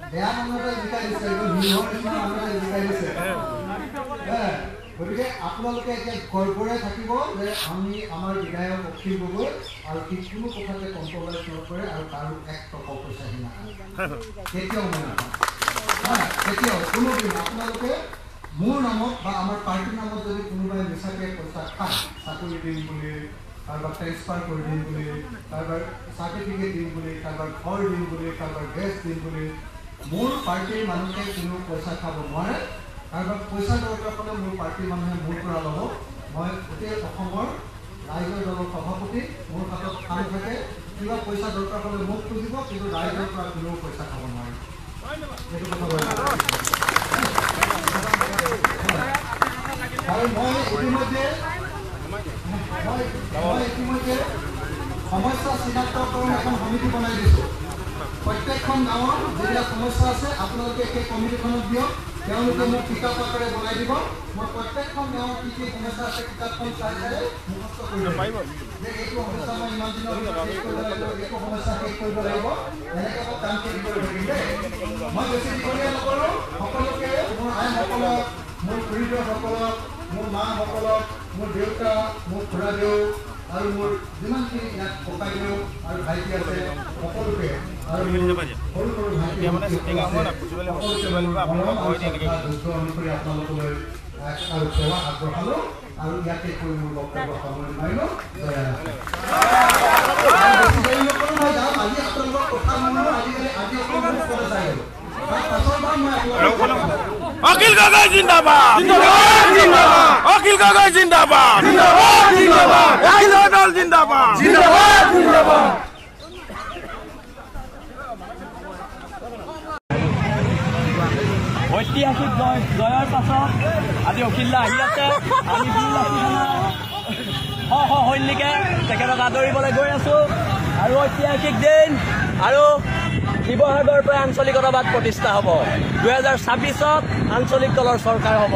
বেয়া মানুহটা জিকাই দিছে মানুহে জিকাই দিছে গতিকে আপোনালোকে এতিয়া গৰ্বৰে থাকিব যে আমি আমাৰ বিধায়ক অখিল গগৈ আৰু কোনো কথাতে কম্প্ৰমাইজ নকৰে আৰু কাৰো 1 টকা পইচা নাখায় কেতিয়াও নাখায় কেতিয়াও কোনোদিন আপোনালোকে মোৰ নামত বা আমাৰ পাৰ্টিৰ নামত যদি কোনোবাই মিছাকে পইচা খায় চাকৰি দিম বুলি কাৰোবাৰ ট্ৰেন্সফাৰ কৰি দিম বুলি কাৰোবাৰ চাৰ্টিফিকেট দিম বুলি কাৰোবাৰ ঘৰ দিম বুলি কাৰোবাৰ গেছ দিম বুলি মোৰ পাৰ্টিৰ মানুহে কোনো পইচা খাব নোৱাৰে কাৰোবাক পইচা দৰকাৰ হ'লে মোৰ পাৰ্টিৰ মানুহে মোৰ পৰা ল'ব মই গোটেই অসমৰ ৰাইজৰ দলৰ সভাপতি মোৰ হাতত কাম থাকে কিবা পইচা দৰকাৰ হ'লে মোক খুজিব কিন্তু ৰাইজৰ পৰা কোনেও পইচা খাব নোৱাৰে সেইটো কথা আৰু মই ইতিমধ্যে সমস্যা চিনাক্তকৰণ এখন সমিতি বনাই দিছোঁ প্ৰত্যেকখন গাঁৱৰ যিবিলাক সমস্যা আছে আপোনালোকে সেই কমিটিখনত দিয়ক তেওঁলোকে মোক কিতাপ আকাৰে বনাই দিব মই প্ৰত্যেকখন গাঁৱৰ কি কি সমস্যা আছে কিতাপখন চাই চাই মুখস্থ কৰিব পাৰিব যে এইটো সমস্যা মই ইমান দিনৰ ভিতৰত শেষ কৰিব লাগিব এইটো সমস্যা শেষ কৰিব লাগিব এনেকৈ মই কাম কৰিব লাগিব মই বেছি দীঘলীয়া নকৰোঁ সকলোকে মোৰ আইসকলক মোৰ খুৰীদেউসকলক মোৰ মাসকলক মোৰ দেউতা মোৰ খুৰাদেউ আৰু মোৰ যিমানখিনি ইয়াত ককাইদেউ আৰু ভাইটি আছে সকলোকে আৰু সৰু সৰু ভাইটি অনুসৰি আপোনালোকলৈ আৰু সেৱা আগবঢ়ালোঁ আৰু ইয়াতে কৈ মোৰ বক্তব্য সামৰণি মাৰিলোঁ আজি আপোনালোকৰ কথা শুনো আজি আপোনালোকৰ ওপৰত চাই গ'লোঁ अखिल गगৈ जिंदाबाद जिंदाबाद जिंदाबाद अखिल गगৈ जिंदाबाद जिंदाबाद जिंदाबाद अखिल दल जिंदाबाद जिंदाबाद जिंदाबाद ঐতিহাসিক জয়ৰ পাছত আজি অখিলদা আহি আছে আমি সৈনিকে তেখেতক আদৰিবলৈ গৈ আছো আৰু ঐতিহাসিক দিন আৰু শিৱসাগৰৰ পৰা আঞ্চলিকতাবাদ প্ৰতিষ্ঠা হ'ব 2026ত আঞ্চলিক দলৰ চৰকাৰ হ'ব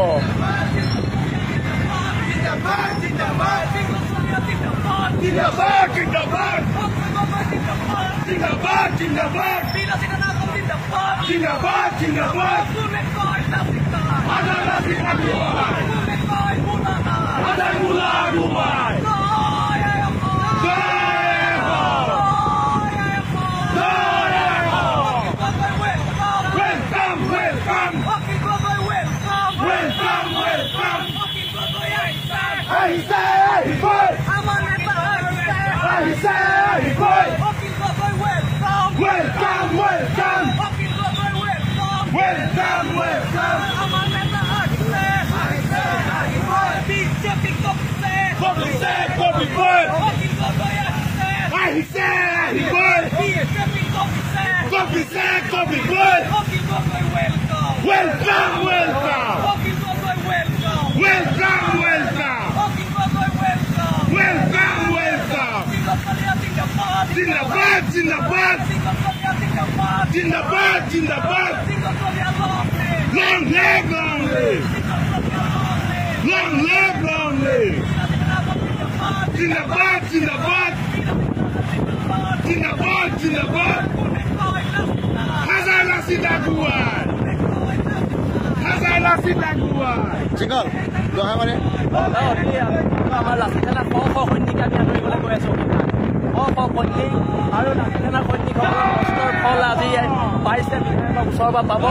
Zindabad, Zindabad, Zindabad, Zindabad. Long live, long live. Long live, long live. Zindabad, Zindabad, Zindabad, Zindabad. Hazar Nasi Daguan. Hazar Nasi Daguan. Jingle. Doha mare. Amar Nasi Daguan. Sৈনিক আমি আদৰিবলৈ গৈ আছো সৈনিক আৰু নাচিনা সৈনিকসকলৰ কষ্টৰ ফল আজি পাইছে বিধায়কক ওচৰৰ পৰা পাব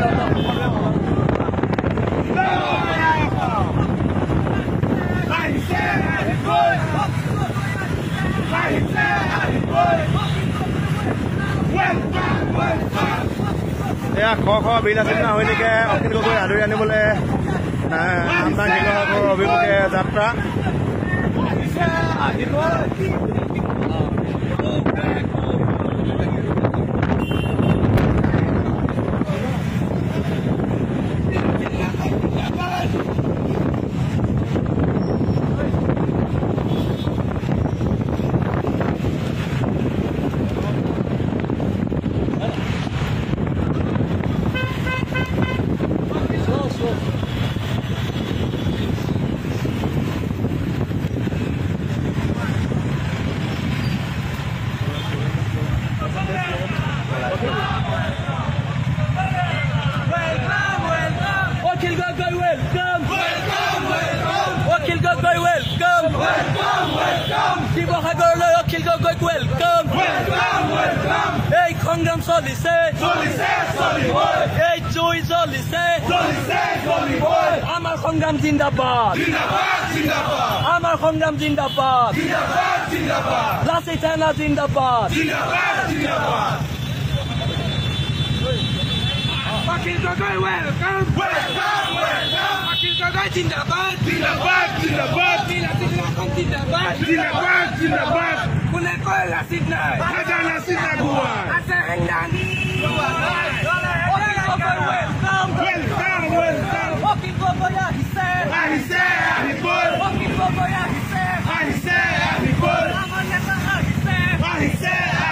এয়া বিল আছিল না সৈনিকে অখিল গগৈ আদৰি আনিবলৈ আমদান শিৱসাগৰৰ অভিমুখে যাত্ৰা জ্বলিছে এই জুই জ্বলিছে আমাৰ সংগ্ৰাম জিন্দাবাদ আমাৰ সংগ্ৰাম জিন্দাবাদ লাচি থানা জিন্দাবাদ Wakil Gogoi welcome Wakil Gogoi জিন্দাবাদ জিন্দাবাদ কোনে কয় লাচিত নাই আছে হেংদানি Wakil Gogoi আহিছে Wakil Gogoi আহিছে আমাৰ নেতা আহিছে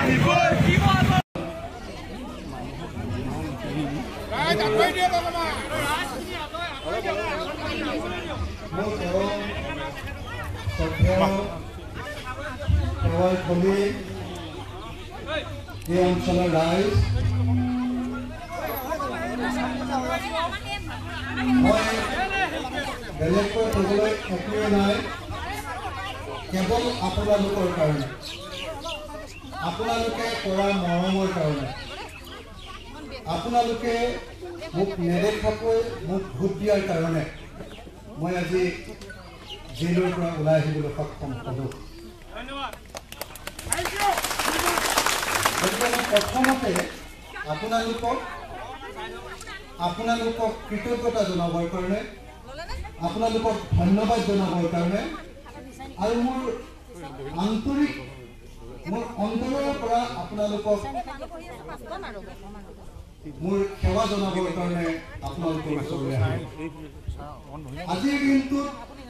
এই অঞ্চলৰ ৰাইজ মই বেলেগকৈ ক'বলৈ একোৱে নাই কেৱল আপোনালোকৰ কাৰণে আপোনালোকে কৰা মৰমৰ কাৰণে আপোনালোকে মোক নেদেখাকৈ মোক ভোট দিয়াৰ কাৰণে মই আজি জেলৰ পৰা ওলাই আহিবলৈ সক্ষম হ'লোঁ প্ৰথমতে আপোনালোকক কৃতজ্ঞতা জনাবৰ কাৰণে আপোনালোকক ধন্যবাদ জনাবৰ কাৰণে আৰু মোৰ অন্তৰৰ পৰা আপোনালোকক মোৰ সেৱা জনাবৰ কাৰণে আপোনালোকৰ ওচৰলৈ আহিলোঁ আজিৰ দিনটোত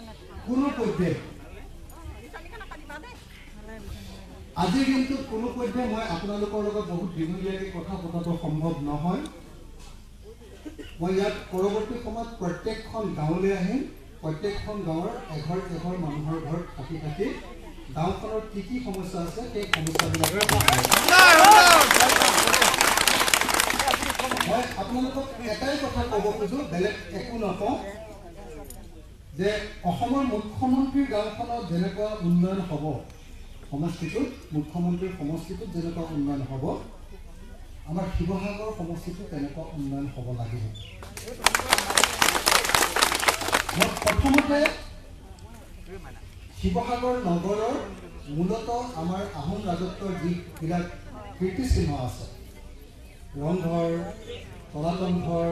কোনো পধ্যে মই আপোনালোকৰ লগত বহুত দীঘলীয়াকৈ কথা পতাটো সম্ভৱ নহয় মই ইয়াত পৰৱৰ্তী সময়ত প্ৰত্যেকখন গাঁৱলৈ আহিম প্ৰত্যেকখন গাঁৱৰ এঘৰ মানুহৰ ঘৰত থাকি গাঁওখনৰ কি সমস্যা আছে সেই সমস্যাবিলাক মই আপোনালোকক এটাই কথা ক'ব খোজো বেলেগ একো নকওঁ যে অসমৰ মুখ্যমন্ত্ৰীৰ গাঁওখনত যেনেকুৱা উন্নয়ন হ'ব সমষ্টিটোত মুখ্যমন্ত্ৰীৰ সমষ্টিটোত যেনেকুৱা উন্নয়ন হ'ব আমাৰ শিৱসাগৰ সমষ্টিটোত তেনেকুৱা উন্নয়ন হ'ব লাগিব মই প্ৰথমতে শিৱসাগৰ নগৰৰ মূলতঃ আমাৰ আহোম ৰাজত্বৰ যিবিলাক কীৰ্তিচিহ্ন আছে ৰংঘৰ তলাতল ঘৰ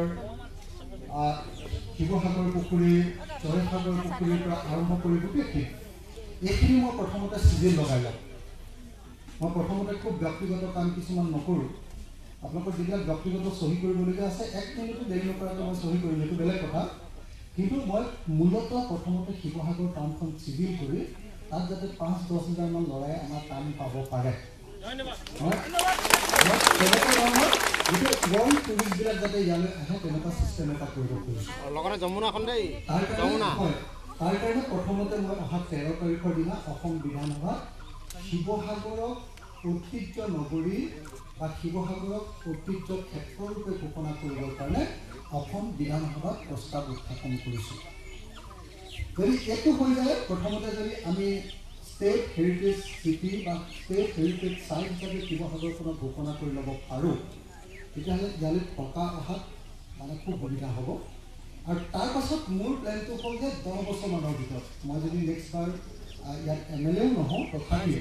শিৱসাগৰ পুখুৰী জয়সাগৰ পুখুৰীৰ পৰা আৰম্ভ কৰি গোটেইখিনি এইখিনি মই প্ৰথমতে চিজিল লগাই লওঁ মই প্ৰথমতে খুব ব্যক্তিগত কাম কিছুমান নকৰোঁ আপোনালোকৰ যিবিলাক ব্যক্তিগত চহী কৰিবলগীয়া আছে 1 মিনিটো দেৰি নকৰাকৈ মই চহী কৰিম এইটো বেলেগ কথা কিন্তু মই মূলতঃ প্ৰথমতে শিৱসাগৰ টাউনখন চিজিল কৰি তাত যাতে 5-10 হাজাৰমান ল'ৰাই আমাৰ কাম পাব পাৰে টুৰিষ্টবিলাক যাতে ইয়ালৈ আহে তেনেকুৱা চিষ্টেম এটা কৰিব খুজিছোঁ তাৰ কাৰণে প্ৰথমতে মই অহা 13 তাৰিখৰ দিনা অসম বিধানসভাত শিৱসাগৰক ঐতিহ্য নগৰী বা শিৱসাগৰক ঐতিহ্য ক্ষেত্ৰৰূপে ঘোষণা কৰিবৰ কাৰণে অসম বিধানসভাত প্ৰস্তাৱ উত্থাপন কৰিছোঁ যদি এইটো হৈ যায় প্ৰথমতে যদি আমি ষ্টেট হেৰিটেজ চিটি বা ষ্টেট হেৰিটেজ চাইট হিচাপে শিৱসাগৰখনক ঘোষণা কৰি ল'ব পাৰোঁ তেতিয়াহ'লে ইয়ালৈ টকা অহাত মানে খুব সুবিধা হ'ব আৰু তাৰ পাছত মোৰ প্লেনটো হ'ল যে 10 বছৰমানৰ ভিতৰত মই যদি নেক্সট বাৰ ইয়াত MLA নহওঁ তথাপি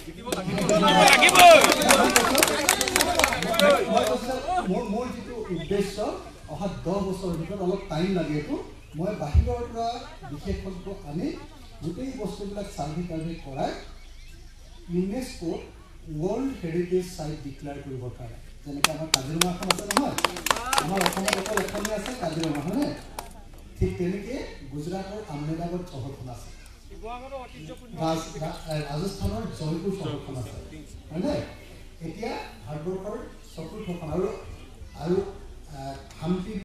মোৰ যিটো উদ্দেশ্য অহা 10 বছৰৰ ভিতৰত অলপ টাইম লাগে এইটো মই বাহিৰৰ পৰা বিশেষজ্ঞ আনি গোটেই বস্তুবিলাক চাৰ্ভে কৰাই ইউনেস্কোত ৱৰ্ল্ড হেৰিটেজ চাইট ডিক্লেয়াৰ কৰিবৰ কাৰণে যেনেকৈ আমাৰ কাজিৰঙাখন আছে নহয় আমাৰ অসমত অকল এখনেই আছে কাজিৰঙা হয়নে ঠিক তেনেকৈ গুজৰাটৰ আহমেদাবাদ চহৰখন আছে ৰাজস্থানৰ জয়পুৰ চহৰখন আছে হয়নে এতিয়া ভাৰতবৰ্ষৰ চতুৰ্থখন আৰু হাম্পি